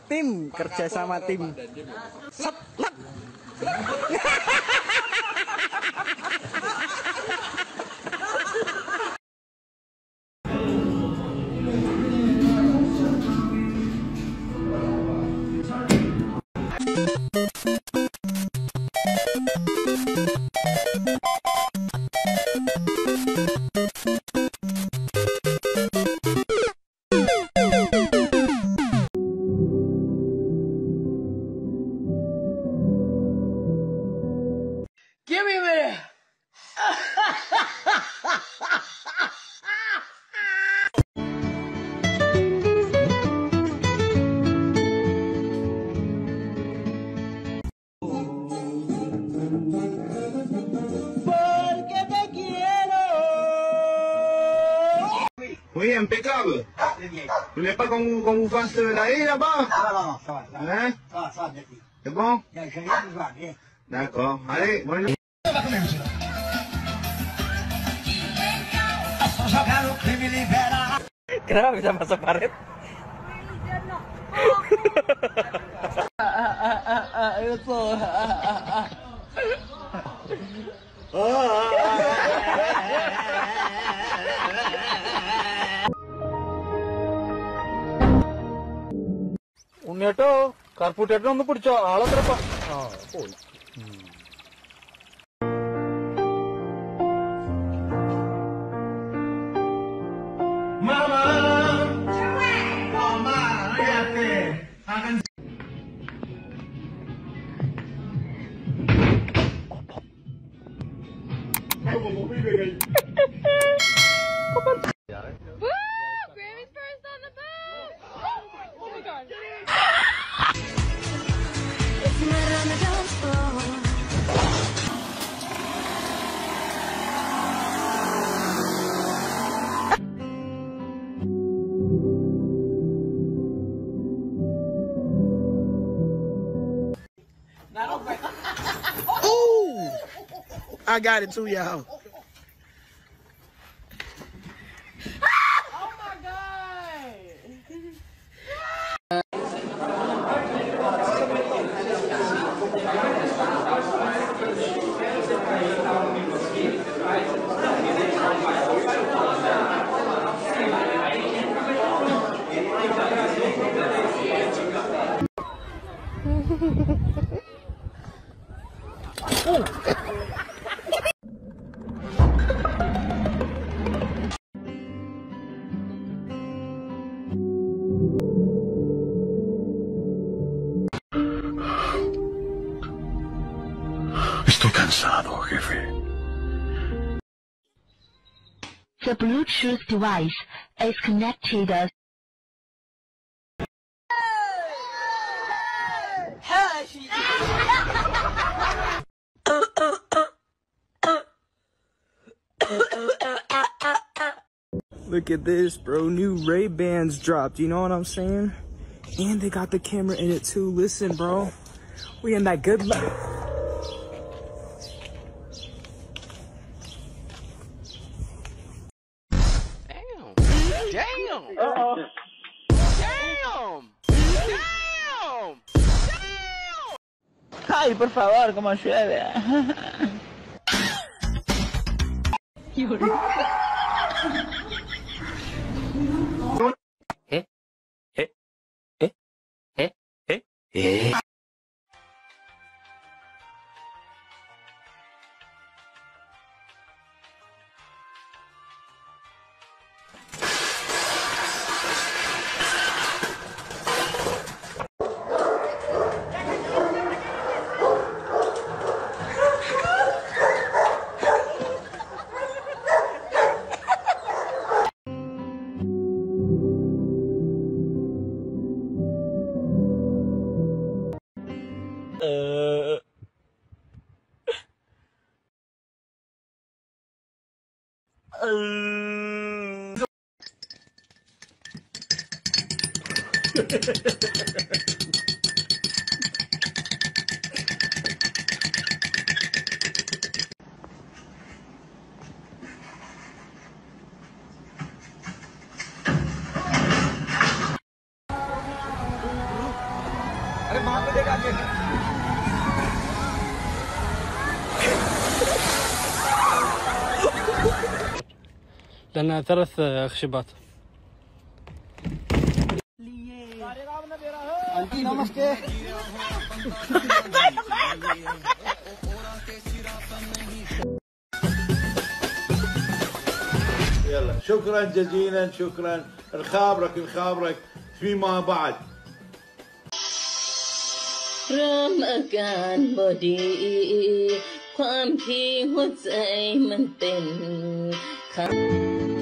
Tim, kerja sama tim. Set, lep. Give me a minute. Porque te quiero. Oui, impeccable. Vous voulez pas qu'on vous fasse la haie là-bas? Non, ça va. Hein? Ça va, merci. C'est bon? J'ai rien besoin, viens. D'accord. Allez, bonne Kenapa bisa masuk parit? Itu. ഉണ്ണിയേട്ടോ കർപ്പൂട്ടേട്ടൻ ഒന്ന് പിടിച്ചോ ആളെത്രപ്പ ആ പോയി Grammy's first on the boat! Oh my god. Oh! I got it too, y'all. Oh my god! Estoy cansado, jefe. The Bluetooth device is connected. Look at this, bro. New Ray-Bans dropped, you know what I'm saying? And they got the camera in it too. Listen, bro. We in that good life. Damn! Uh-oh. Damn! Damn! Damn! Ay, por favor, como llueve. मार देगा के لأنها 3 خشبات. Aunty नमस्ते يلا شكرا جزيلا شكرا نخابرك فيما بعد เริ่มอาการบ่ดีความที่หัวใจมันเต้นขับ